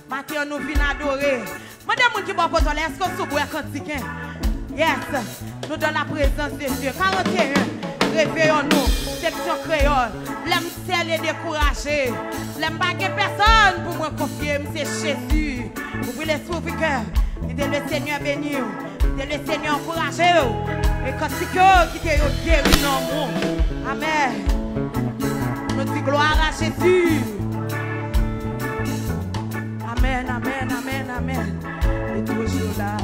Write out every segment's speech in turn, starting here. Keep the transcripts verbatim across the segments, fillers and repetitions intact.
Matin, nous venons adorer. Madame qui va poser est-ce que vous pouvez cantiquer? Yes, nous dans la présence de Dieu. quarante et un, réveillons-nous. Section créole. L'aime seul et découragé. L'aime pas que personne pour me confier, c'est Jésus. Ouvrez les souffles cœur. Dites le Seigneur béni. Dites le Seigneur encouragé. Et cantiquez qui te guéri dans le monde. Amen. Nous disons gloire à Jésus. Amen, amen, amen, amen. Et toujours là.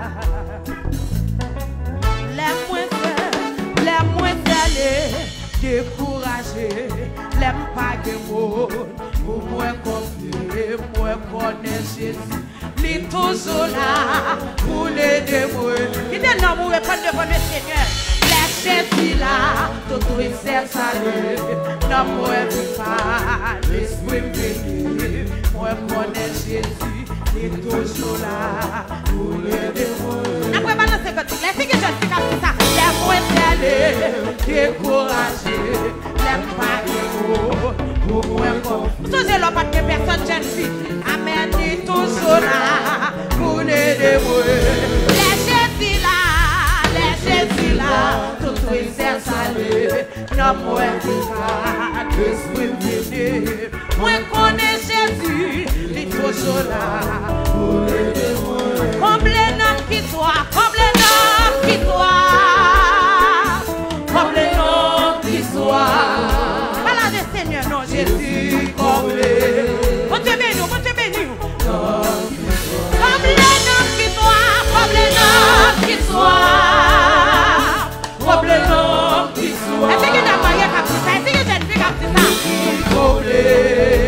Les moins seuls, les moins seuls, découragés, les pas de mots, pour moi confier, moi connaître Jésus. Il est toujours là pour l'aider moi. Il est là pour répondre devant le Seigneur. Les Jésus là, tout le ciel salut. Non, moi je pas, l'esprit béni. Moi connaître Jésus. Il est toujours là pour l'aider moi. Après, balancer comme ça. Les filles que je suis comme ça. Les moins seuls, découragés, les pas de mots, pour moi confier. Toujours là, pas de personne, jeune fille. Amen, il est toujours là pour l'aider moi. Les Jésus là, les Jésus là, tout le ciel salut. Non, moi pas, l'esprit béni. Moi connais Jésus, il est toujours là pour l'aider moi. Comme les noms qui soient, comme les noms qui soient, comme les noms qui soient. Voilà le Seigneur, non Jésus, comme les. On te bénit, on te bénit. Comme les noms qui soient, comme les noms qui soient, comme les noms qui soient. Est-ce que tu as marié comme ça? Est-ce que tu as une fille comme ça? Comme les.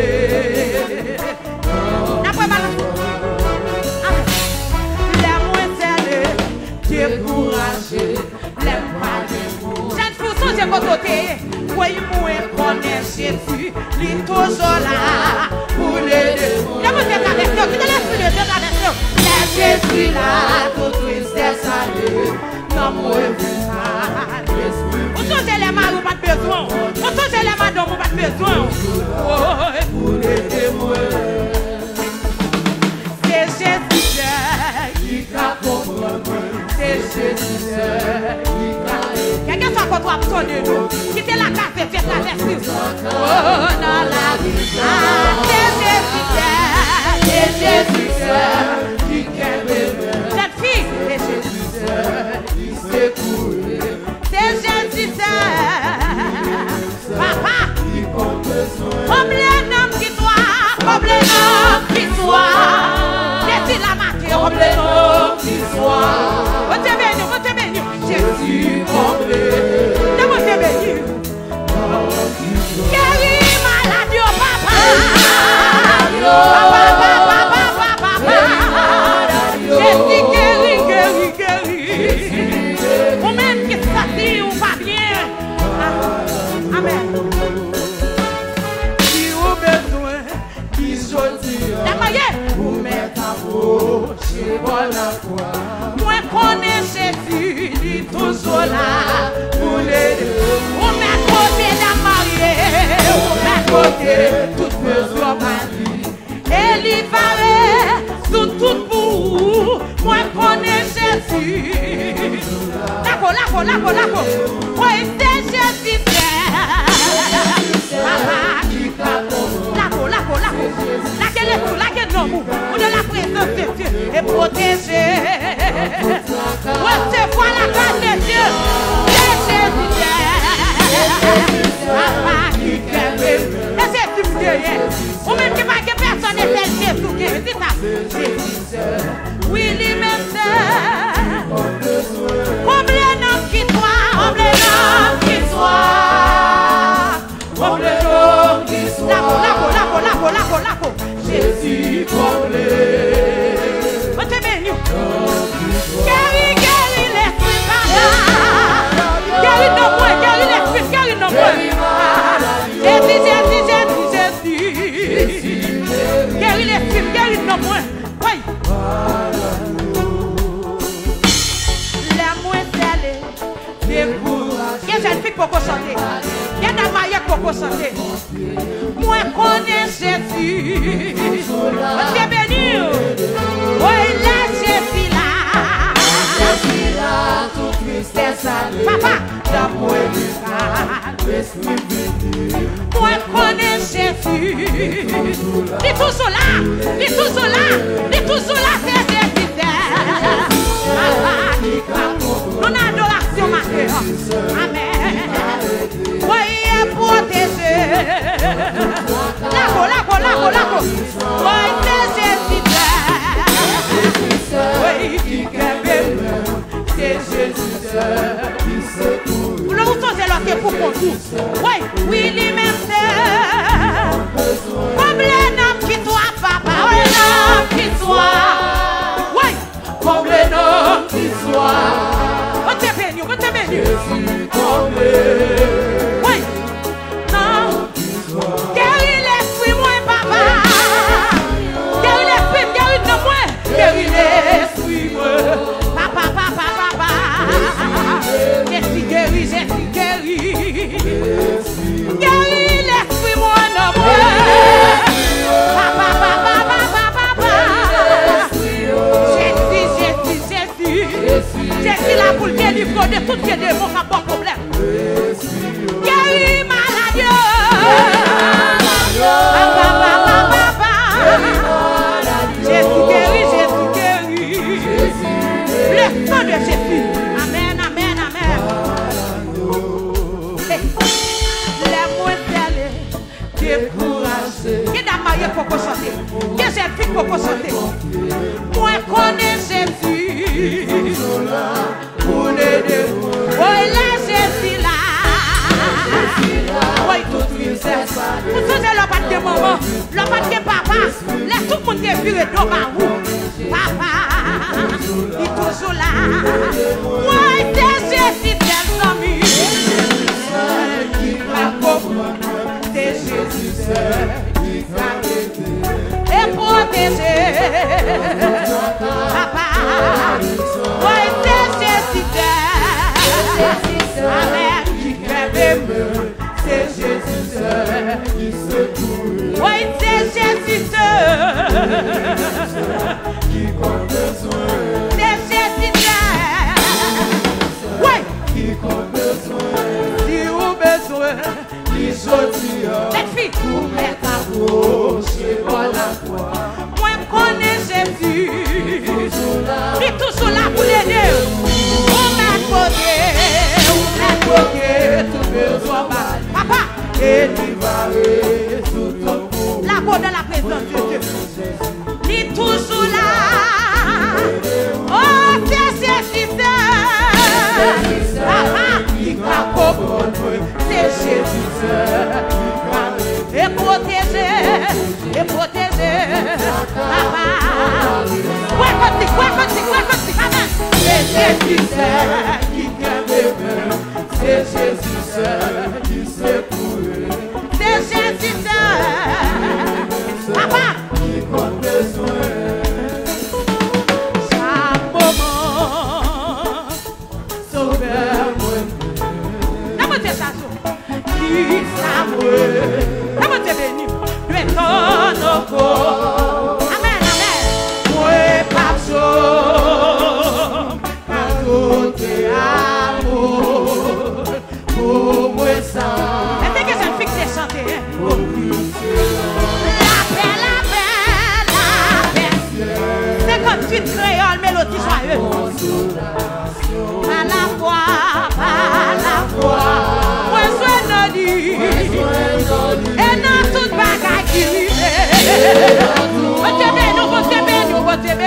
Découragé, l'aime pas de mots. Jeune fou, songez votre côté. Oui, moi, connais Jésus. Il est toujours là pour l'aider. Je vous ai avec vous. Qui est l'esprit de Dieu avec vous? C'est Jésus là, tout tristesse salut. Non, moi, je pas. Vous songez les maris, pas de besoin. Vous songez les madames, pas de besoin. Pour l'aider, moi. C'est Jésus qui t'a compris. C'est Jésus qui quelqu'un soit contre toi pour sonner nous. Quittez la case et faites la vertu. Oh, dans la vie. Ah, c'est Jésus, c'est Jésus qui t'aime. Cette fille, c'est Jésus qui s'est coulé. C'est Jésus, papa, qui compte besoin. Comme les noms qui soient, comme les noms qui soient. Jésus la marqué, comme les noms qui soient. On te bénit, on te bénit. Jésus comblé. On te bénit. Guéri maladie, oh papa. Papa, papa, papa, papa. Jésus guéri, guéri, guéri. Ou même qui s'attire ou pas bien. Amen. Si vous besoin, qui choisit. Vous mettez à vous, chez moi la foi. Moi connais Jésus, il est toujours là pour l'aider. On met côté la mariée, on met côté toute besoin ma vie. Et il paraît sous tout bout. Moi connais Jésus. D'accord, d'accord, d'accord, d'accord. Moi c'est Jésus. Papa, d'accord, d'accord, d'accord. Laquelle est tout, laquelle non, ou de la présence de Dieu et protéger. Recevoir la grâce de Dieu. Papa qui t'aime. Et c'est tout derrière. Ou même qui va que personne n'est tel Jésus qui est ça. Oui, lui-même seul. Comme les noms qui soient, comme les noms qui soient. Comme les noms qui soient. Lako, lako, lako, lako, lako, lako. Jésus comblé. On te bénit. Guéris, guéris l'esprit par là. Guéris nos points, guéris l'esprit, guéris nos points. Jésus, Jésus, Jésus, Jésus. Guéris l'esprit, guéris nos points. Oui. La moins salée, découragée. Il y a une fille pour chanter. Il y a des maillots pour chanter. Moi connais Jésus. On te bénit. Moi connais Jésus. Dis tout cela, dis tout cela, dis tout cela, c'est Jésus. Nous avons adoration matin. Amen. Voyez protéger. Lago, lago, lago, lago. Voyez Jésus. Oui, qui aime, c'est Jésus. Le mouton c'est l'autre pour conduire. Oui, oui, lui-même c'est. Comme les noms qui toi, papa. Oui, les noms qui toi. Oui, comme les noms qui toi. On te bénit, on te bénit. Oui, non. Guéris l'esprit, moi, papa. Guéris l'esprit, guéris de moi. Guéris l'esprit, moi. Papa, papa, papa. Jésus guérit, Jésus guérit. Guéris l'esprit, moi, non, moi. Papa, papa, papa, papa. Jésus, Jésus, Jésus. Jésus là pour le délivrer de tout pied de mon bon problème. Guéris maladie. Papa, papa, papa. Jésus guérit, Jésus guérit. Le sang de Jésus. Amen, amen, amen. Les moins tels, découragés. Qui n'a marié pour chanter? Qui j'ai fait pour chanter? Moi connais Jésus. Pour l'aider. Oui, là, Jésus là. Oui, toute tristesse. Pour tout c'est le pas de maman, le pas de papa. Laisse tout le monde qui est viré dans ma roue. Papa, il est toujours là. Moi, c'est Jésus, tes amis. Qui m'a compris. C'est Jésus qui m'a aidé. Et protégé. Papa, moi, c'est Jésus. Amen. Qui m'aime. C'est Jésus qui secoue. Oui, c'est Jésus qui compte besoin. C'est Jésus. Oui, qui compte besoin. Si vous besoin, qui sortit. Cette fille, vous mettez à gauche par la croix. Moi, je connais Jésus. Il est toujours là pour l'aider. Vous mettez côté, vous mettez côté, tout besoin. Papa, et tu vas résoudre la peau de la présence de Dieu. Il est toujours là. Oh, c'est Jésus. Papa, il va comprendre. C'est Jésus. Et protéger, et protéger. Papa, quoi côté, quoi côté, quoi côté, papa. C'est Jésus qui t'aime. C'est Jésus qui secoue. C'est Jésus. Papa, qui compte besoin. Chaque moment, sauveur-moi. N'importe ça, qui s'amoure. N'importe béni. Tu es ton encore. Amen, amen. Moi, pas chaud. Pas tout est amour. Pour moi, ça. C'est que je fixe et chanter. La paix, la paix, la paix. cinquante-huit créoles, mélodie joyeuse. Par la foi, par la foi. Moi, je suis et dans toute bagaille qui vivait. On te bénit, on te bénit, on te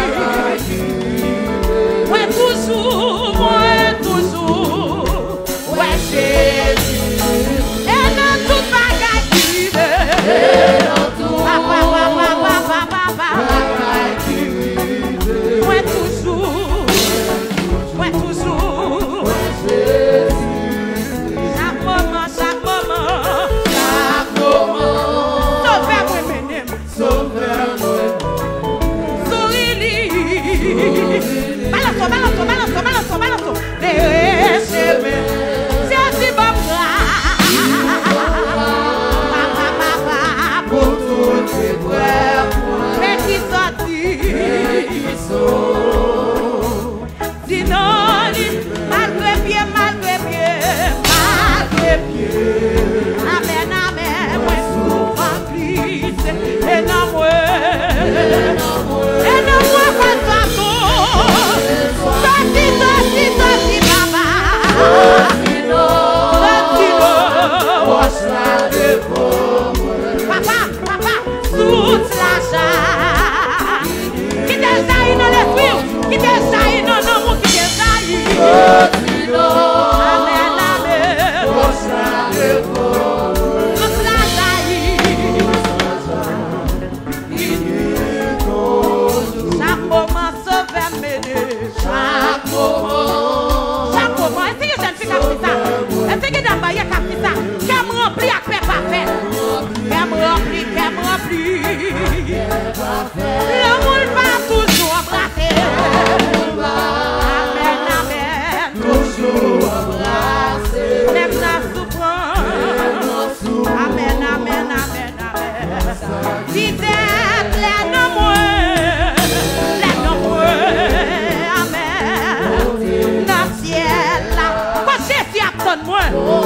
bénit. Moi toujours, moi toujours. Ouais, Jésus. Et dans toute bagaille qui vivait. Papa, papa, papa, papa. Moi toujours, moi toujours. Chaque moment, chaque moment. Sauveur,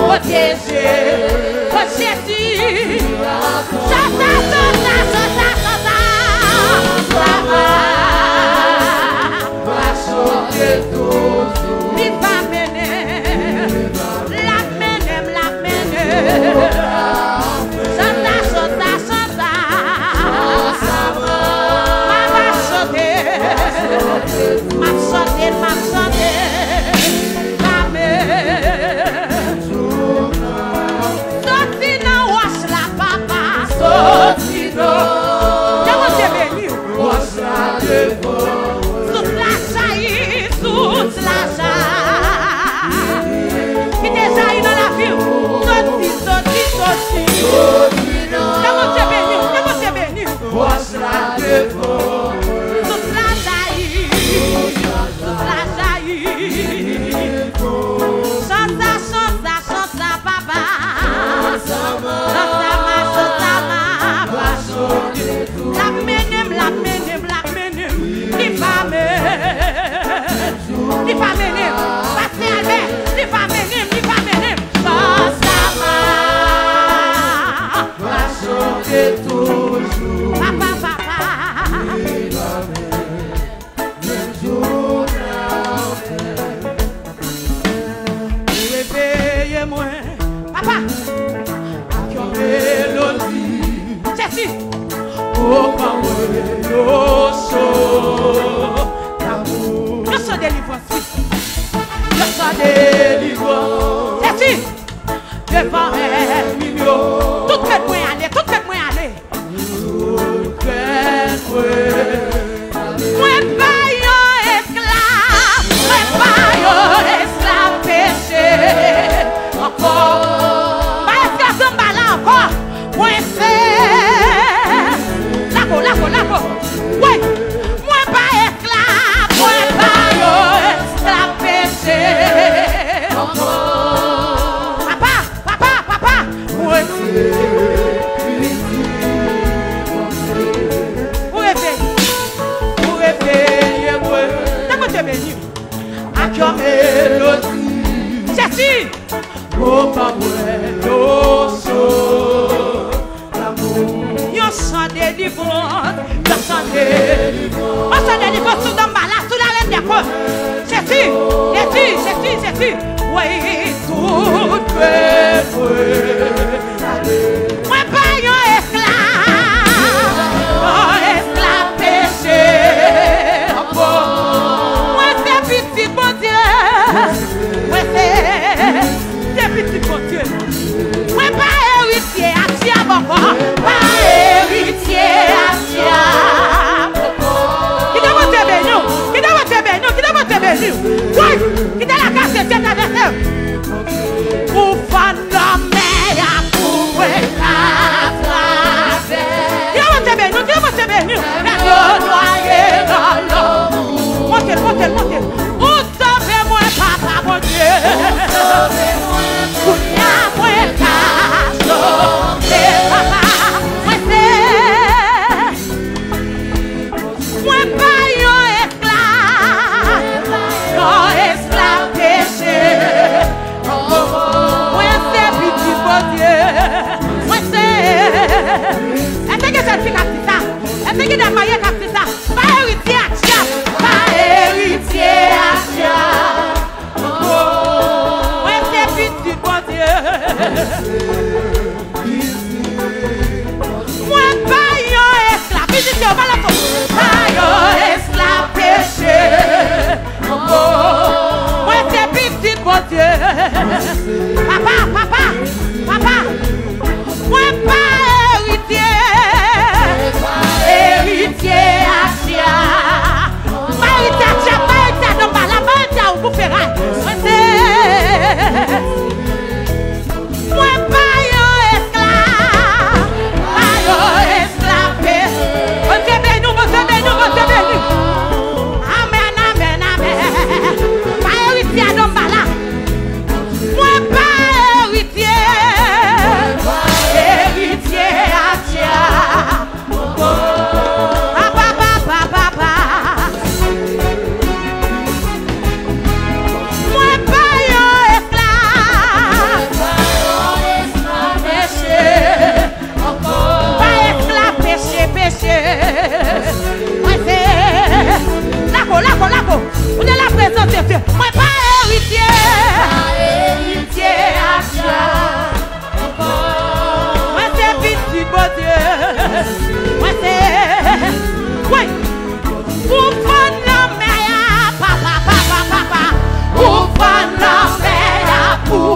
protéger. Oh Jésus, Santa, Santa, Santa, Santa, Santa, va sauver tout. Il va mener, la mener, la mener. Santa, Santa, Santa, ma va sauver, ma sauver, ma sauver. Toute la jaillit, toute la jaillit. Qui déjaillit dans la vie. Sorti, sorti, sorti. Comment c'est béni, comment c'est béni. Toute la jaillit, toute la jaillit. Chanta, chanta, chanta, papa. Chanta, ma, chanta, ma, papa. La menem, la menem, la menem. Li va menem, li va menem. Pasteur Albert, li va menem, li va menem. Chanta, ma, va chanter toujours. Papa, papa. Réveillez-moi, papa. Avec une mélodie. Jésus. Oh, yo soy délivrance, yo soy délivrance. C'est si, devant elle, tout fait moi aller, tout fait moi aller. Tout fait moi pas yon esclave, moi pas yon esclave péché. Encore, pas esclave de mal encore, moi c'est. Lako, lako, lako. Oui, moi pas esclave, moi pas yo esclave péché. Papa, papa, papa, moi c'est. Pour réveiller, pour réveiller, moi. T'as te béni. À qui on mélodie. Jésus. Oh, pas moi, yo chant délivrance, yo chant délivrance. On chant délivrance sous dans la sous la reine des corps. Jésus, Jésus, Jésus, Jésus. Oui, tout fait moi pas yon esclave, oh esclave péché. Moi c'est petit bon Dieu, moi c'est petit bon Dieu. Moi pas héritier, à diable encore. Héritier à diable. Qui doit monter béni? Qui doit monter béni? Qui doit monter béni? Oui, qui doit la casse de cet adversaire? Pour faire héritier. Moi pas héritier. Héritier à Dieu. Moi c'est petit bon Dieu. Moi c'est. Oui. Pour prendre la mer, papa, papa, papa. Pour prendre la mer, pour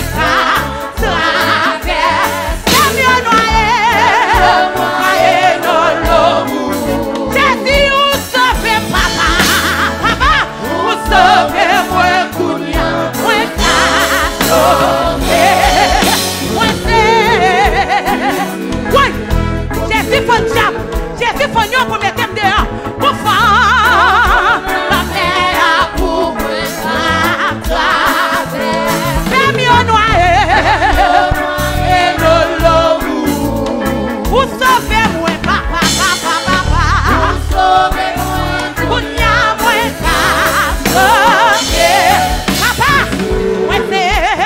traverser. Camion noyé. Noyé dans l'eau. Jésus, vous sauvez papa. Papa, vous sauvez moi, Kounia. Moi, sauvé. Moi, c'est. Oui. Jésus, faut diable. Jésus, faut nous pour mettre dehors. Pour faire la mer pour traverser. Camion noyé. Et de l'eau. Vous sauvez moi, papa, papa, papa. Vous sauvez moi, Kounia, moi, sauvé. Papa, moi, c'est.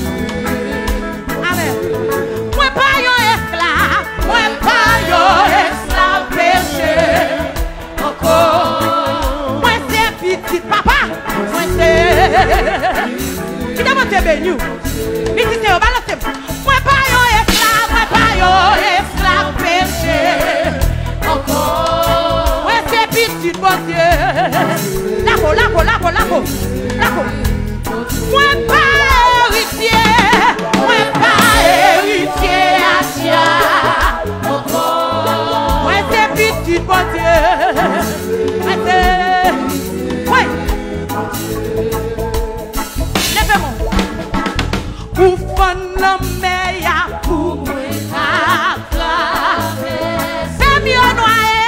Amen. Moi, pas yon esclave. Moi, pas yon esclave péché. Encore. Moi, c'est petit, papa. Moi, c'est. Qui t'a monté béni? Petit, c'est au balancé. Moi, pas yon esclave. Moi, pas yon esclave péché. Encore. Moi, c'est petit, bon Dieu. Lako, lako, lako, lako. Lako. Moi, pas héritier. Moi, pas héritier à Dieu. Moi, c'est petit, bon Dieu. Moi, c'est. Oui. Lèvez-moi. Pour faire la mer, pour moi, c'est mieux noyé.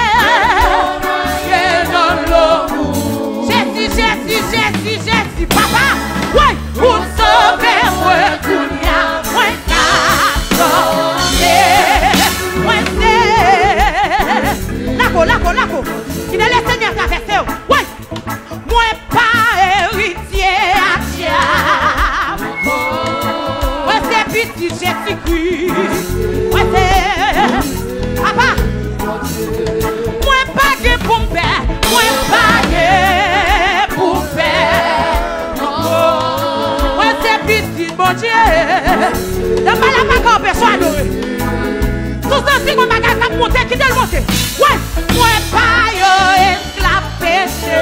Dans l'eau. Jésus, Jésus, Jésus, Jésus, papa. Oui, pour sauver moi, Kounia, moi, sauvé. Moi, c'est. Lako, lako, lako. Il est le Seigneur traversé. Oui. Moi, pas héritier à diable. Moi, c'est petit Jésus-Christ. Moi, c'est. Papa. Moi, pas que pour me faire. Moi, pas que pour me faire. Moi, c'est petit, bon Dieu. Dans ma la pas qu'on peut adorer. Tout ça, c'est mon bagage qui a monté, qui a monté. Ouais, moi, pas yo esclave péché.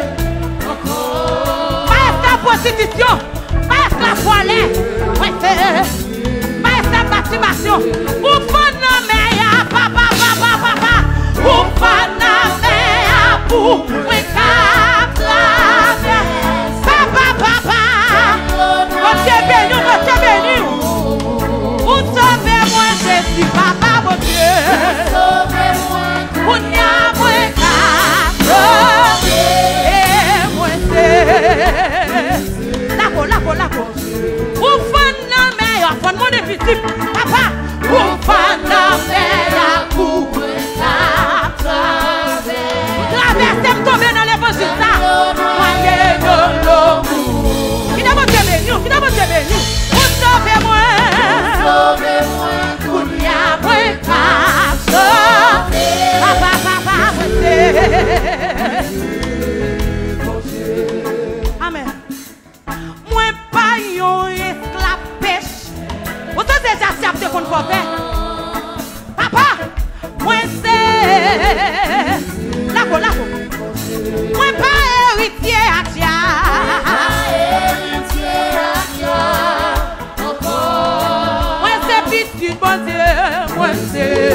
Pas esclave prostitution. Pas esclave voilé. Ouais, c'est. Pas esclave masturbation. Pour prendre la mer, papa, papa, papa. Pour prendre la mer, pour me traverser. Papa, papa. Mon Dieu béni, mon Dieu béni. Vous sauvez moi, Jésus, papa, mon Dieu. Sauvez-moi, Kounia, moi, sauvé. Moi, c'est. Lako, lako, lako. Vous faites la meilleure, vous faites mon déficit, papa. Vous faites la meilleure, pour me traverser. Traversez, me tomber dans l'évangile, ça. Moyen de l'eau. Qui n'a pas de béni, qui n'a pas de béni. Vous sauvez-moi. Sauvez-moi, Kounia, moi, sauvé. Papa, papa, moi, c'est. Amen. Moi, pas yon esclave pêche. Vous savez déjà si vous qu'on va faire. Papa, moi, c'est. Lako, lako. Moi, pas héritier à diable. Moi, c'est petit, bon Dieu. Moi, c'est.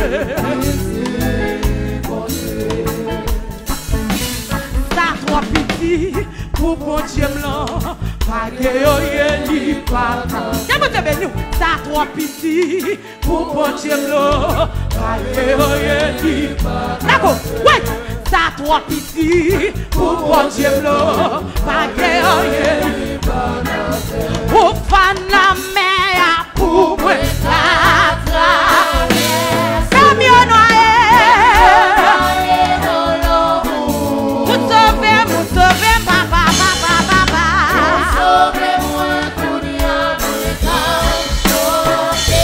Ça, trop petit, pour bon Dieu blanc. Pas que yo li pas. Y'a mon Dieu béni. Ça, trop petit, pour bon Dieu blanc. Pas que yo li pas. D'accord, ouais. Ça, trop petit, pour bon Dieu blanc. Pas que yo li pas. Pour faire la mer, pour me traverser. Camion noyé. Vous sauvez, vous sauvez, papa, papa, papa. Sauvez-moi, Kounia, sauvé.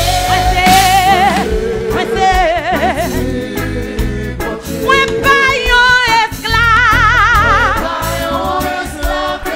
Moi, c'est. Moi, pas yon esclave.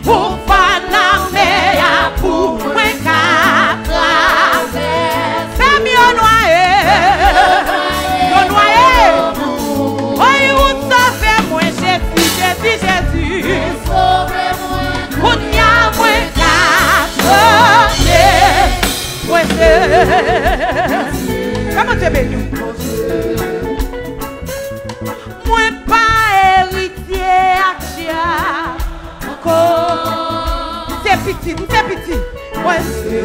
Ou faname ya pou mwen ka traverse. Femme yo noye, yo noye. Oy ou sauve mwen Jésus, Jésus, Jésus. Ou nya mwen ka traverse. Mwen se. Comment te bénis? Mwen pa héritier akia encore. C'est petit, c'est petit. Mwen se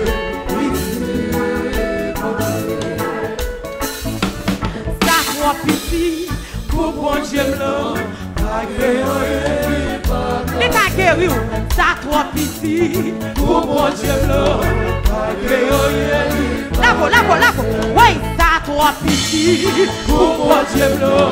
ça trop petit pour bon Dieu blanc. Les ta guéri ça trop petit pour bon Dieu blanc. Lavo, lavo, lavo. Oui, ça trop petit pour mon Dieu blanc.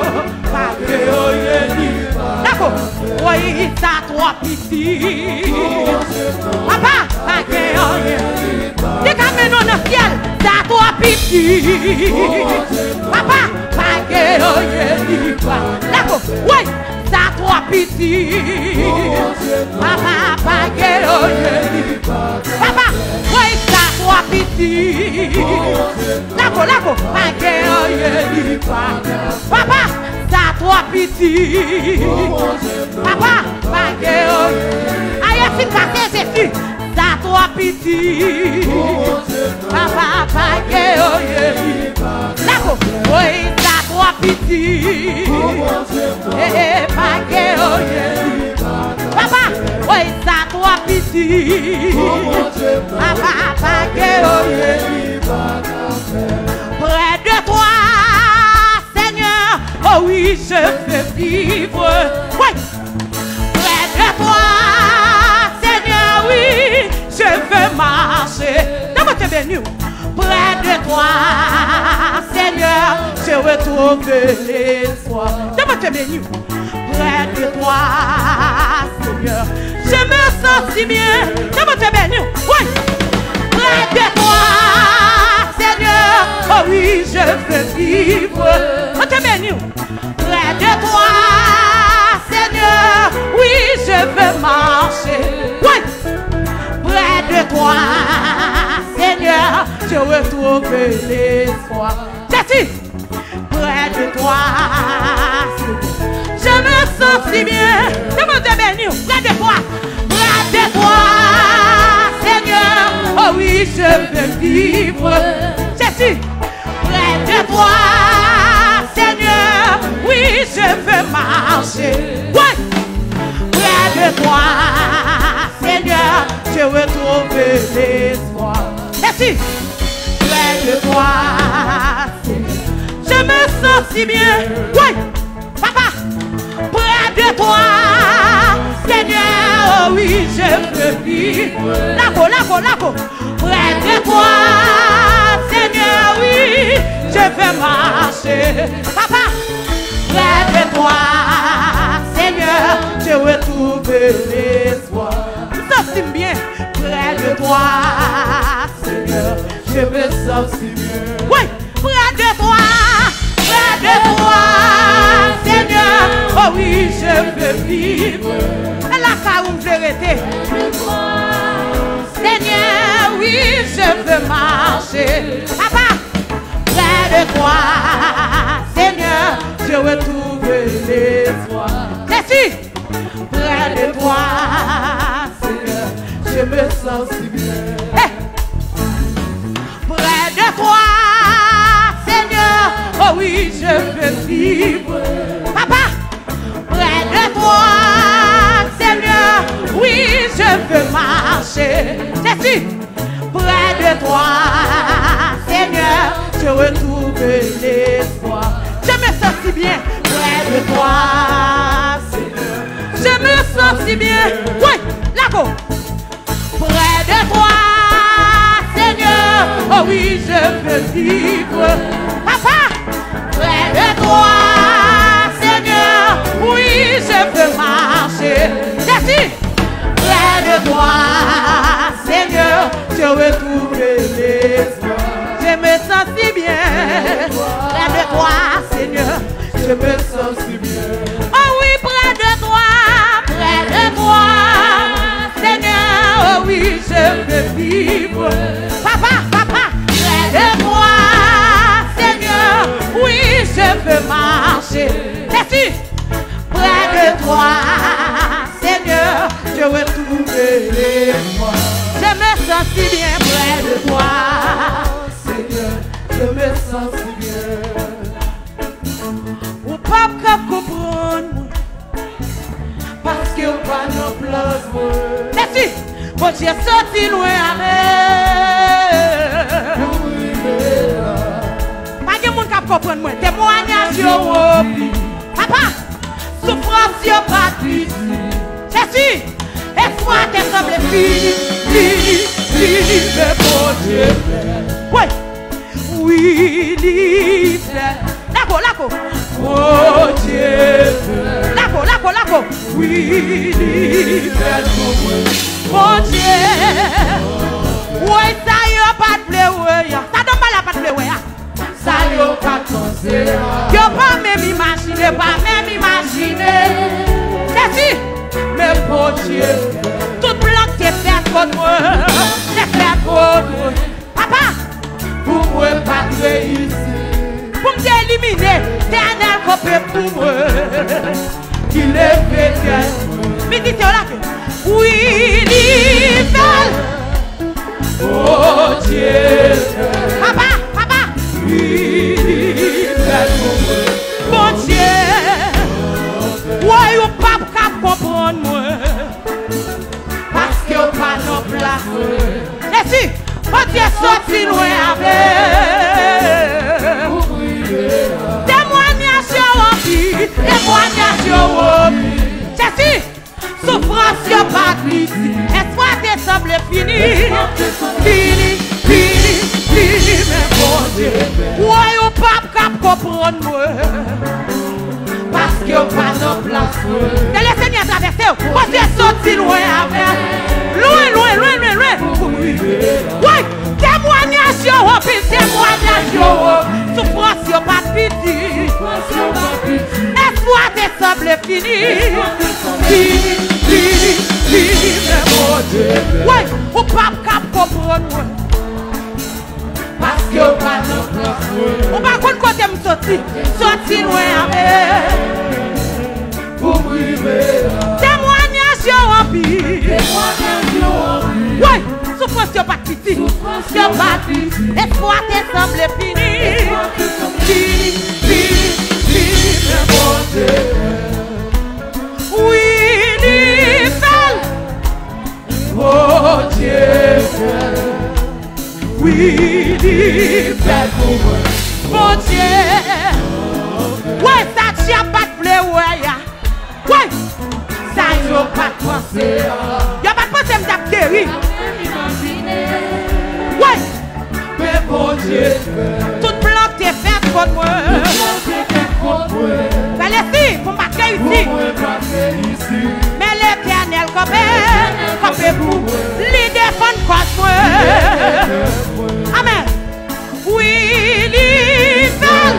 Lavo, oui, ça trop petit. Papa, pas que des camions dans le ciel, ça trop petit. Papa, pas que lavo, oui, ça trop petit. Papa, pas que papa, oui, ça trop petit. Lavo, lavo, pas que papa, ça trop petit. Papa, pas que aïe, si cassé, c'est si, ça trop petit. Papa, pas que lavo, oui, ça trop petit. Eh, pas que papa, oui, ça trop petit. Papa, pas que près de toi, Seigneur, oh oui, je veux vivre. Oui, près de toi, Seigneur, oui, je veux marcher. Dans votre béni, près de toi, Seigneur, je retrouve l'espoir. Dans votre béni, près de toi, Seigneur, je me sens si bien. Dans votre béni, oui, près de toi, Seigneur, oh oui, je veux vivre. On te bénit. Près de toi, Seigneur, oui, je veux marcher. Oui, près de toi, Seigneur, je retrouve l'espoir. Jésus, près de toi, je me sens si bien. Demande te bénir. Près de toi, près de toi, Seigneur, oh oui, je veux vivre. Jésus, près de toi, Seigneur, oui, je veux marcher. Oui, près de toi, Seigneur, je retrouve l'espoir. Jésus, près de toi, Seigneur, je me sens si bien. Oui, papa, près de toi, Seigneur, oh oui, je veux vivre. Lavo, lavo, lavo. Près de toi, Seigneur, oui, je veux marcher. Papa, près de toi, Seigneur, je retrouve l'espoir. Nous sommes bien. Près de toi, Seigneur, je me sens si bien. Oui, près de toi, près de toi, Seigneur, oh oui, je veux vivre. Et la car où je vais rester. Seigneur, oui, je veux marcher. Papa, près de toi, Seigneur, je retrouve l'espoir. Jésus, près de toi, Seigneur, je me sens si bien. Hey. Près de toi, Seigneur, oh oui, je veux vivre. Papa, près de toi, Seigneur, oui, je veux marcher. Jésus, près de toi, Seigneur, je retrouve l'espoir. Je me sens si bien. Près de toi, Seigneur, je me sens si bien. Oui, là-bas. Près de toi, Seigneur, oh oui, je veux vivre. Papa, près de toi, Seigneur, oui, je veux marcher. Jésus, près de toi, Seigneur, je retrouve l'espoir. Je me sens si bien. Près de toi, Seigneur, je me sens si bien. Oh oui, près de toi, près de toi. veux vivre. Papa, papa, près de moi, Seigneur, oui, je veux marcher. T'es-tu? Près de toi, Seigneur, je veux trouver les moi. Je me sens si bien près de toi, Seigneur, je me sens si bien. Ou pas qu'à comprendre, parce que pas nos place. T'es-tu? Bon Dieu sorti loin avec. Pas de monde qui comprendre moi. Témoignage yo. Papa, souffrance yo pas plus. Jésus, espoir te semble fini, fini, fini, mais bon Dieu. Oui, oui, l'hiver. Lako, lako. Oh Dieu. Lako, lako, lako. Oui, l'hiver. Mon Dieu, oui, ça y a pas de pleurer, ça donne pas la pas de pleurer, ça y a pas de penser, yo pas même imaginer, pas même imaginer, c'est si, mais mon Dieu, toute blanc qui est fait contre moi, c'est fait contre moi, papa, pour moi pas réussir, pour me éliminer, dernier copé pour moi, qu'il est fait, mais dites là que oui, l'hiver. Oh Dieu. Papa, papa. Oui, l'hiver. Bon Dieu. Ouais, ou pas qu'à comprendre moi. Parce que pas nos places. Et si, bon Dieu sorti loin avec. Témoignage en vie. Témoignage en vie. Jésus. Souffrance y'a pas de ici. Espoir te semble fini. Fini, fini, fini, mais bon Dieu. Ouais, ou pas qu'à comprendre moi. Parce qu'il n'y a pas de place. Que le Seigneur traverse. Bon Dieu sorti loin avec. Loin, loin, loin, loin, loin. Ouais, témoignage y'a rempli, témoignage y'a rempli. Souffrance y'a pas de ici. Espoir te semble fini. Fini. Fini, fini, mais mon Dieu. Ouais, ou pas qu'à comprendre. Parce que pas de place. On va qu'on côté me sorti, sorti loin avec. Pour briver. Témoignage yo rempli. Témoignage yo rempli. Ouais, souffrance yo pas petit. Souffrance yo pas petit. Espoir te semble fini. Fini, fini, fini, mais mon Dieu. Oui. Oh Dieu, oui, l'hiver pour moi. Bon Dieu, ouais, ça tient pas de blé, ouais, ouais, ça y'a pas de pensée, y'a pas de pensée, m't'a guéri. Ouais, mais bon Dieu, toute plante est faite contre moi. Fais les pour ma réussir. Mais l'éternel, comme vous, les défendre contre moi. Amen. Oui, l'hiver.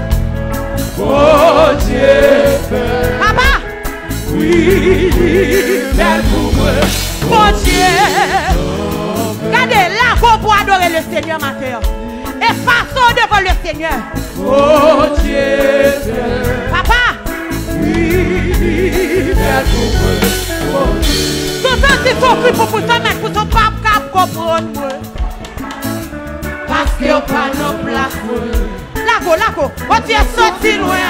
Oh Dieu. Papa. Oui, l'hiver pour moi. Bon Dieu. Regardez là, qu'on pour adorer le Seigneur, ma cœur. Et façon devant le Seigneur. Oh Dieu. Papa. Oui, l'hiver pour moi. Tout ça, c'est son cri pour ton mec, pour ton pape cap comprendre. Parce qu'il n'y a pas de place. Lago, lago, on t'y est sorti loin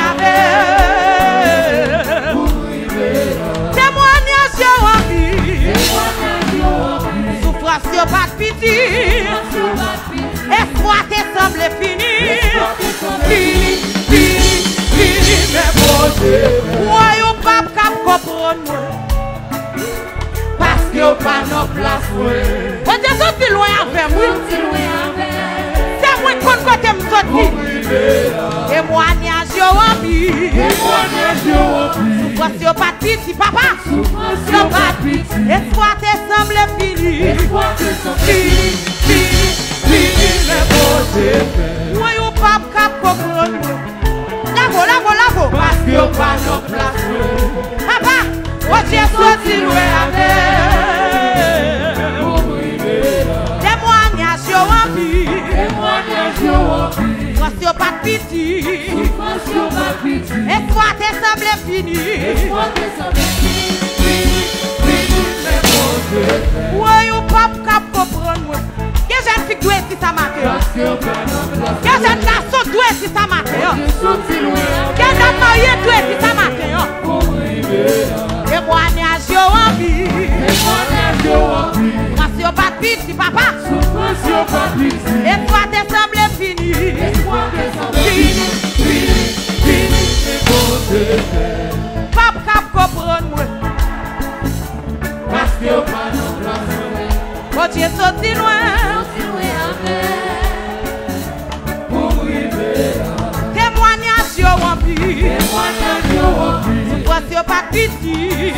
avec. Témoignage y'a envie. Souffrance y'a pas de pitié. Espoir te semble fini. Fini, fini, fini, mais bon Dieu. Ouais, y'a pas de cap comprendre. Parce qu'il n'y a pas de place. On t'y est sorti loin avec moi. C'est moi qui côté me sorti. Témoignage y'a envie. Souffrance y'a pas de pitié, papa. Y'a pas de pitié. Espoir te semble fini. Fini, fini, fini, mais bon Dieu. Ouais, y'a pas de cap comprendre. Lago, lago, lago. Parce qu'il n'y a pas de place. Papa, on t'y est sorti loin avec. piti. Et toi t'es semblé fini. Ouais, ou pas cap comprendre moi. Que jeune fille doit être ça matin. Que jeune garçon doit être ça matin. Que jeune marié doit être ça matin. Témoignage yo en vie. Quand pas de piti papa. Et toi t'es semblé fini. Fini, fini, fini. Papa cap comprendre moi. Parce que pas non place. Quand tu es sorti loin. Témoignage yo en vie. Souffrance pas de piti.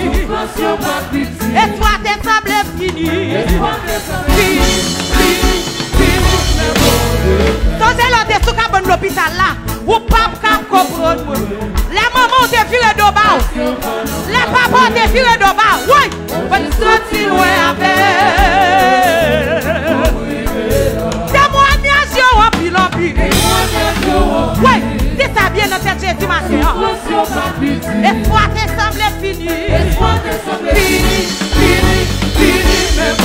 Et toi t'es semblé fini. Fini, fini, fini. Sans elle de sous cabane l'hôpital là. Ou pas cap comprendre. Les mamans te viré de bas. Les papas te viré de bas. Oui. Quand tu sorti loin avec. Témoignage yo en pile en pile. Oui. C'est ça bien dans cette Jésus matin. Et toi t'es semblé fini. Fini, fini, fini.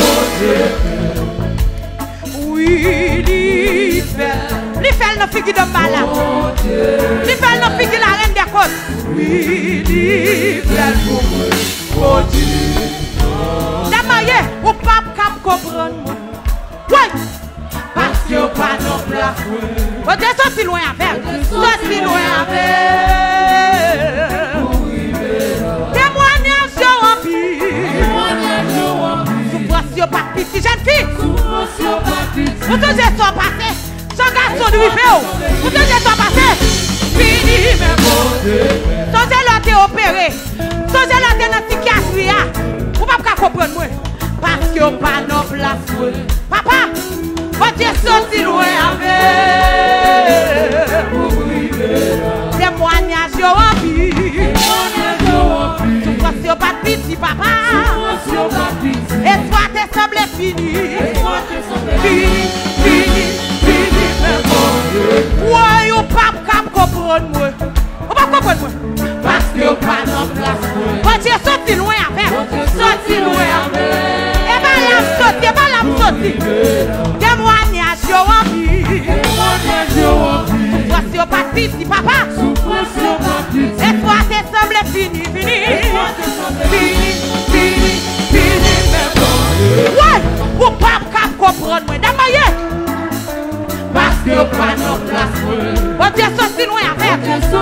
Oui, il fait. Il fait le figure de malade. Il fait le figure de la reine des côtes. Oui, il fait pour moi. Les mariés, ou pas cap comprendre. Oui. Parce que pas non place. Vous êtes sorti loin avec. Sorti loin avec. Témoignage en pile. Souffrance pas piti, jeune fille. Vous tous êtes passés. Sans garçon de vivre. Vous tous êtes passés. Fini même. Sans elle a été opéré. Sans elle a été dans la psychiatrie. Vous ne pouvez pas comprendre moi. Parce que pas non place. Papa. Quand tu es sorti loin avec. Témoignage yo en vie. Souffrance pas de piti papa. Et toi t'es semblé fini. Fini, fini, fini. Ouais, ou pas cap comprendre moi. Ou pas comprendre moi. Parce que pas non place. Quand tu es sorti loin avec. Sorti loin avec. Et ben là sorti, et ben là sorti. Témoignage yo en vie. Souffrance pas de piti papa. Et toi t'es semblé fini, fini. Fini, fini, fini. Ouais, ou pas cap comprendre moi. D'amaye. Parce que pas non place. Quand tu es sorti loin avec.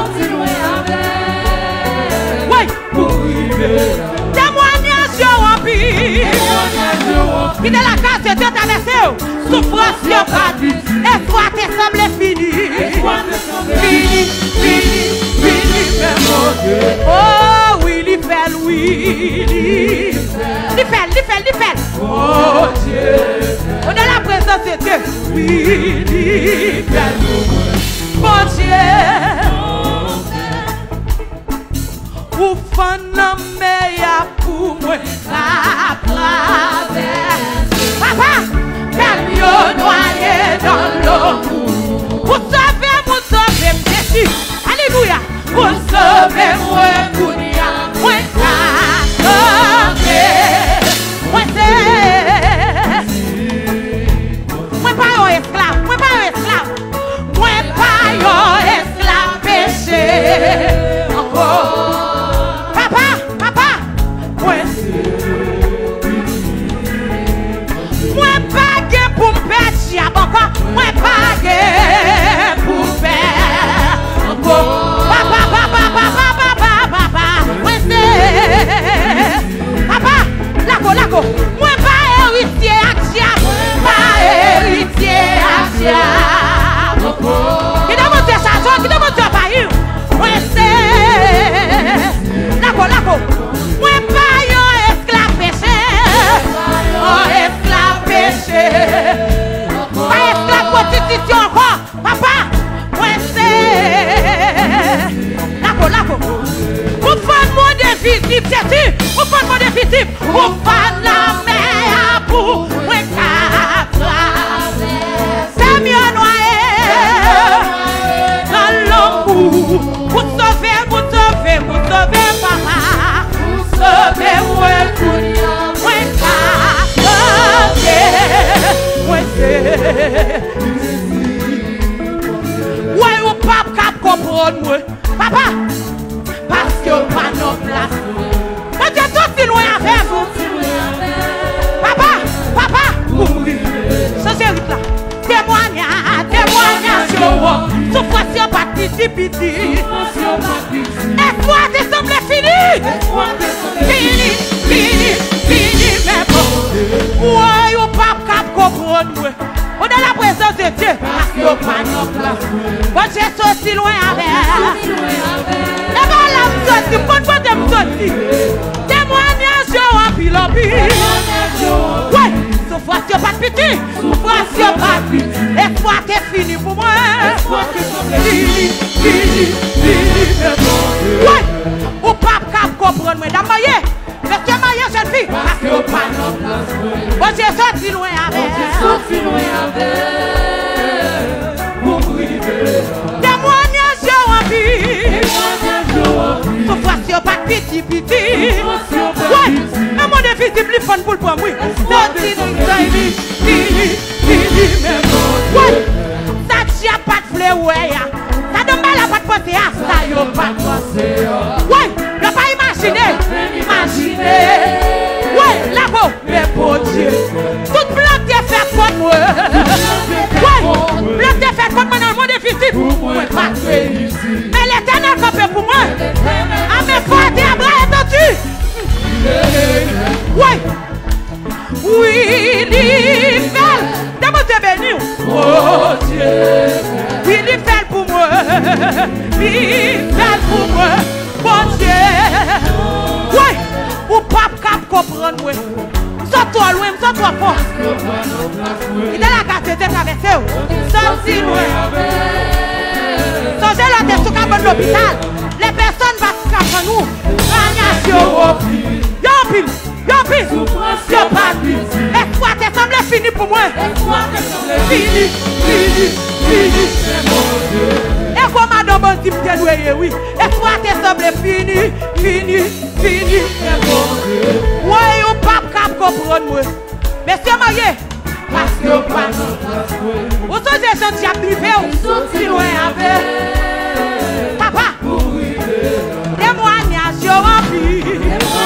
Oui. Témoignage yo en vie. Qui de la case de Dieu t'a laissé. Souffrance yo pas. Et toi t'es semblé fini. Fini, fini, fini. Oh oui, il fait, oui, il fait, il fait, il fait. Oh Dieu. On est la présence de Dieu. Oui, il fait. Bon Dieu. Ou fan meilleur pour moi la traverse. Papa, même yo noyé dans l'eau. Vous savez, vous savez, Jésus. Alléluia. Vous savez, moi, Kounia. Moi, ça, moi, c'est. Moi, pas un esclave. petit petit. Espoir te semble fini. Fini, fini, fini, mais bon. Ouais, ou pas cap comprendre. On est la présence de Dieu. Parce que pas notre place. Bon, j'ai sorti loin avec. Et voilà, je sorti. Bon, bon, je me sorti. Témoignage en pile en pile. Ouais, sauf fois tu pas de petit. Sauf fois tu pas de petit. Espoir t'es fini pour moi. Fini, fini, fini, mais bon. Ouais, ou pas cap comprendre. Mais dans maillé. Mais tu es marié, jeune fille. Parce que pas notre place. Bon, j'ai sorti loin avec. Sorti loin avec. Pour priver. Témoignage en pile. Sauf fois tu pas de petit petit. Ouais, mais mon défi c'est plus fun pour le point. Oui. Sorti loin avec. Fini, fini, mais bon. Ouais, ça t'y a pas de fleur, ouais. Ça donne mal à pas de penser à ça, y'a pas de penser. Ouais, y'a pas imaginé. Imaginez. Ouais, là-bas, mais bon Dieu. Toute plante est faite comme moi. Ouais, plante est faite comme moi dans le monde difficile. Pour moi, pas de réussir. Mais l'éternel campé pour moi. À mes fortes et à bras étendus. Ouais. Oui, il fait. D'abord, te bénir. Oh Dieu. Oui, il fait pour moi. Il fait pour moi. Bon Dieu. Ouais. Ou pas cap comprendre moi. Sors toi loin, sors toi fort. Il est la carte de traverser. Sorti loin. Songez la tête sur le l'hôpital. Les personnes vont se casser nous. Ragnation. Yopil, yopil. Yopil. Espoir te semble fini pour moi. Fini, fini, fini. Et comme madame bon type de loyer, oui. Espoir te semble fini, fini, fini. Ouais, ou pas cap comprendre moi. Monsieur marié, parce que pas. Vous sont des gens qui ont privé, vous sont si loin avec. Papa, témoignage rempli.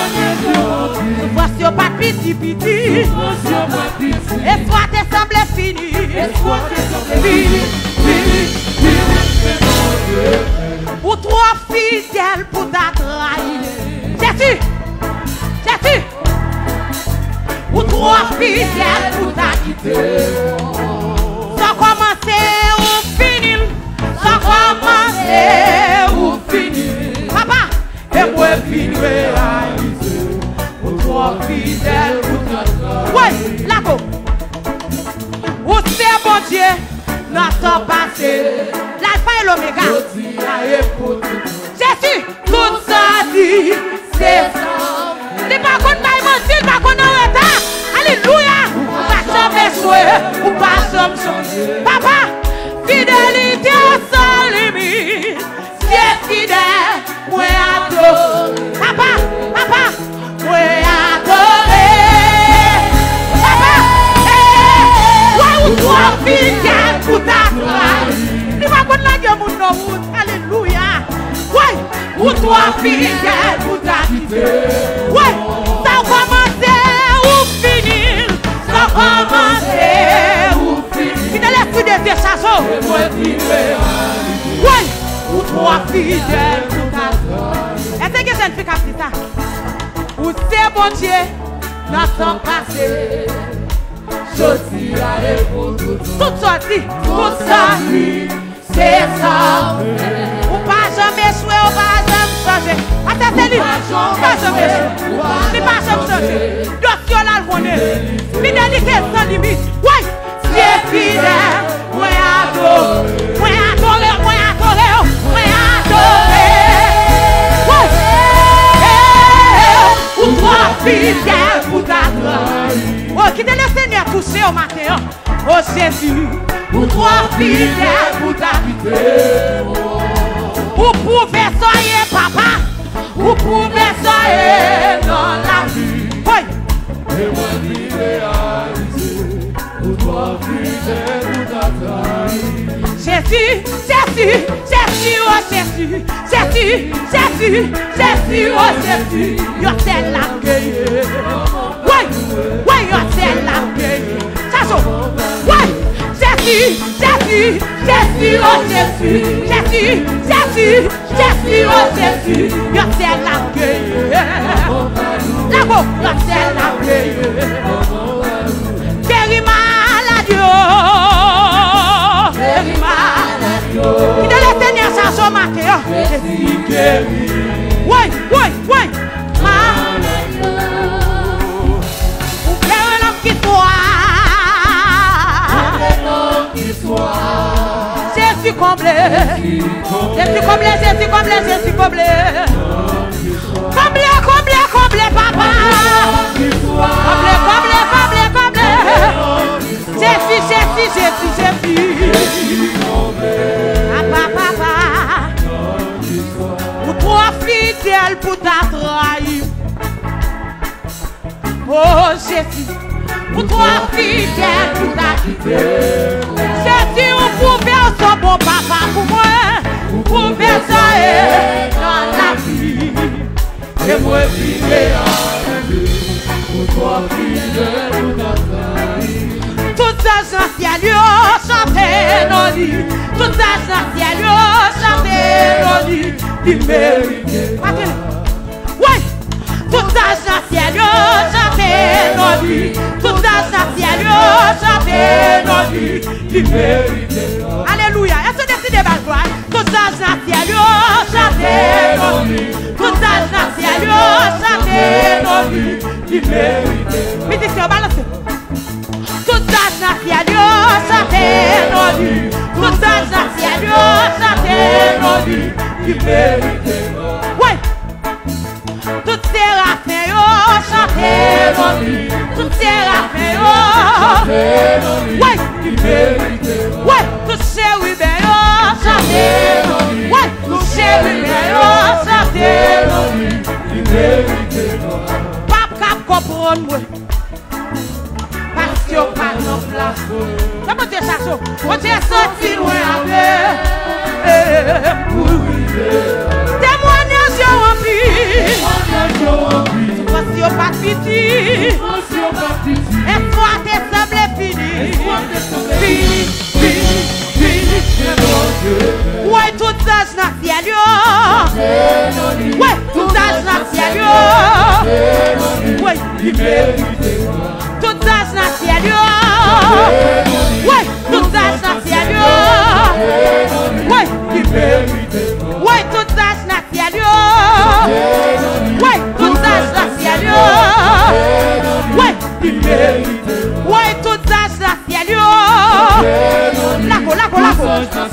Voici pas petit petit. Espoir te semble fini. Fini, fini, fini. Ou trop fidèle pour ta trahir. Jésus, Jésus. Ou trop fidèle pour ta quitter. Sans commencer ou finir. Sans commencer ou finir. Papa, et moi finir réaliser. Ou trop fidèle pour ta trahir. Ouais, là-bas. Ou c'est bon Dieu. Notre passé. L'alpha et l'oméga. Jésus, tout ça dit, c'est ça. Il pas qu'on pas mentir, il pas qu'on en retard. Alléluia. Ou pas jamais jouer, ou pas jamais changer. Papa, fidélité sans limite. C'est fidèle, moi adore. Papa, papa, moi adore. Papa, eh, ouais, ou toi fidèle pour ta gloire. Il pas qu'on la gueule, mon nom. Alléluia. Ouais, ou toi fidèle pour ta quitter. Ouais, ça commencer ou finir. Ça commencer ou finir. Fidèle esprit de tes chasseurs. Ouais, ou toi fidèle pour ta quitter. Est-ce que je ne fais qu'à ça? Ou c'est bon Dieu, notre passé. Sorti à l'époque. Tout sorti, tout sorti. C'est ça. Ou pas jamais jouer, ou pas jamais changer. Attends, c'est lui. Pas jamais jouer. Il pas jamais changer. Dossier là, le bonnet. Fidélité sans limite. Oui, c'est fidèle. Moi adore. Moi adore. Moi adore. Moi adore. Oui. Ou toi fidèle pour ta gloire. Oh, qui te le Seigneur toucher au matin. Oh Jésus. Ou toi fidèle pour ta vie. Ou pouvez soyez papa. Ou pouvez soyez dans la vie. Oui. Et moi qui réaliser. Ou toi fidèle pour ta vie. Jésus, Jésus, Jésus, oh Jésus. Jésus, Jésus, Jésus, oh Jésus. Yo c'est la gueule. Oui, oui, yo c'est la gueule. Ça joue. Oui. Jésus, Jésus, Jésus, Jésus, oh Jésus, Jésus, Jésus, Jésus, oh Jésus, yo c'est la gueule. La go, yo c'est la gueule. Guéris maladie, guéris maladie. Il est le Seigneur sans son matin. Jésus guérit. Oui, oui, oui. Maladie. Ou faire un homme qui soit. Jésus comblé, Jésus comblé, Jésus comblé, Jésus comblé. Comblé, comblé, comblé, papa. Comblé, comblé, comblé, comblé. Jésus, Jésus, Jésus, Jésus. Papa, papa. Ou trop fidèle pour ta trahir. Oh Jésus. Pour toi fidèle pour ta quitter. Jésus, on pouvait son bon papa pour moi. On pouvait ça dans la vie. Et moi fidèle à Dieu. Pour toi fidèle pour ta vie. Toutes ces anciens chantaient nos lits. Toutes ces anciens chantaient nos lits. Ils méritaient. Oui. Toutes ces anciens chantaient nos lits. Tout ça, ça, ciel, chanter nos vies, qui méritent. Alléluia. Est-ce que c'est des belles gloires? Tout ça, ça, ciel, chanter nos vies. Tout ça, ça, ciel, chanter nos vies, qui méritent. Mais c'est balance. Tout ça, ça, ciel, chanter nos vies. Tout ça, ça, ciel, chanter nos vies, qui méritent. Ouais. Toutes ces raffaires, chanter nos vies. Toutes ces raffaires, ouais, ouais, tous ces ribéros, chanter, ouais, tous ces ribéros, chanter, Pape cap comprendre moi, parce que pas non place. Comment tu ça ça? On t'est sorti loin avec, témoignage rempli, voici au pas pitié. Espoir te semble fini. Fini, fini, fini. Ouais, tout ça je n'ai ciel. Ouais, tout ça je n'ai ciel. Ouais, tout ça je n'ai ciel. Ouais, tout ça je n'ai ciel. Ouais, ouais, tout ça je n'ai ciel. Ouais, tout ça je n'ai ciel. Ouais. Ouais, tout ça, ça, ciel. Laco, laco, laco.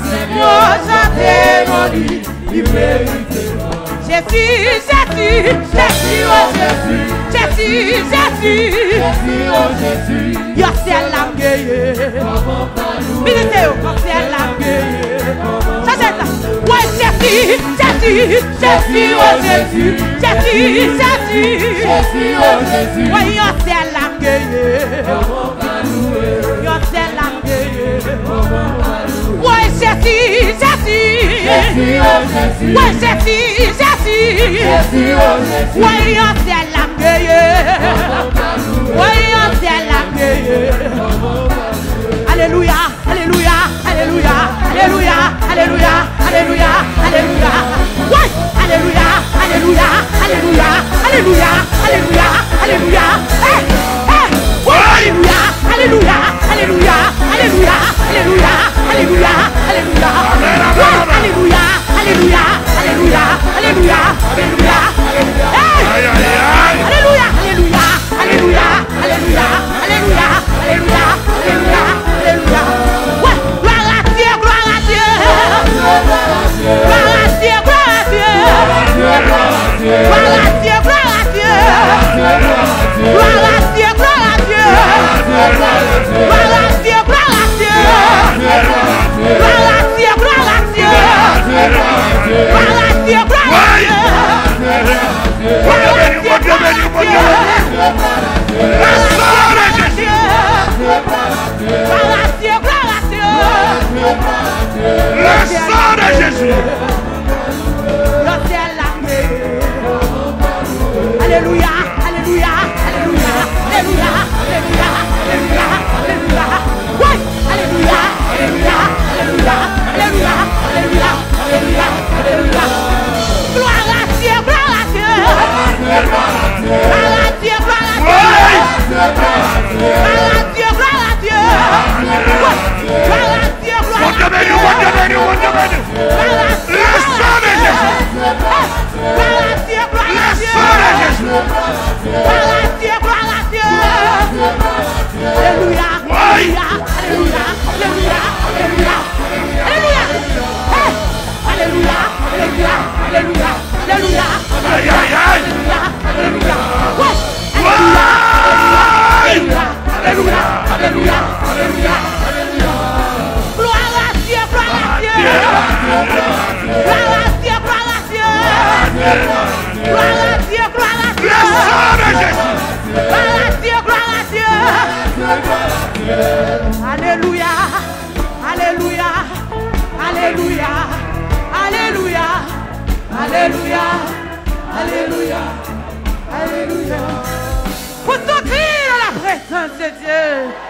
Jésus, Jésus, Jésus, oh Jésus, Jésus, Jésus, Jésus, oh Jésus. Yo c'est la gueule. Militez, yo c'est la gueule. Ça c'est ça. Ouais, Jésus, Jésus, Jésus, oh Jésus, Jésus, Jésus, Jésus, oh Jésus. Ouais, yo c'est la gueule. Yo c'est la gueule. Ouais, Jésus, Jésus, Jésus, oh Jésus. Ouais, Jésus, Jésus, Jésus, oh Jésus. Ouais, yo c'est la gueule. Ouais, yo c'est la gueule. Alléluia, alléluia, alléluia, alléluia, alléluia, alléluia, alléluia. Ouais, alléluia, alléluia, alléluia, alléluia, alléluia, alléluia. Hey, hey, ouais, alléluia, alléluia, alléluia, alléluia, alléluia, alléluia, alléluia. Ouais, alléluia, alléluia, alléluia, alléluia, alléluia. Hey, alléluia, alléluia, alléluia, alléluia, alléluia, alléluia, alléluia, alléluia. Ouais, gloire à Dieu, gloire à Dieu. Gloire à Dieu, gloire à Dieu. Gloire à Dieu, gloire à Dieu. Gloire à Dieu, gloire à Dieu. Gloire à Dieu, gloire à Dieu. Gloire à Dieu, gloire à Dieu. Gloire à Dieu, gloire à Dieu. Gloire à Dieu, gloire à Dieu. Gloire à Dieu, gloire à Dieu. Le sang de Jésus. Alléluia, alléluia, alléluia, alléluia, alléluia, alléluia, alléluia. Ouais, alléluia, alléluia, Dieu, gloire à Dieu. Gloire à Dieu, gloire à Dieu. Gloire à Dieu, gloire à Dieu. Gloire à Dieu, gloire à Dieu. Alléluia, alléluia, alléluia, alléluia, alléluia. Alléluia. Alléluia, alléluia, alléluia, alléluia. Alléluia, alléluia. Alléluia, alléluia, alléluia, alléluia. Gloire à Dieu, gloire à Dieu. Gloire à Dieu, gloire à Dieu. Gloire à Dieu, gloire à Dieu. Gloire à Dieu, gloire à Dieu. Alléluia, alléluia, alléluia, alléluia, alléluia, alléluia, alléluia. Faut entrer dans la présence de Dieu.